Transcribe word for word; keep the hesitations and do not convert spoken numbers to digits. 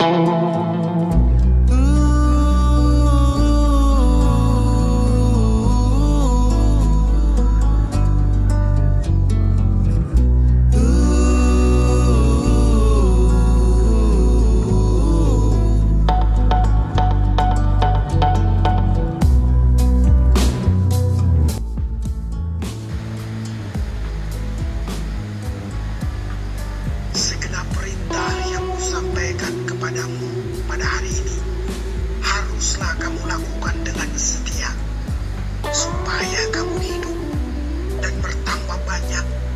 Segenap perintah yang kusampaikan kepadamu pada hari ini haruslah kamu lakukan dengan setia, supaya kamu hidup dan bertambah banyak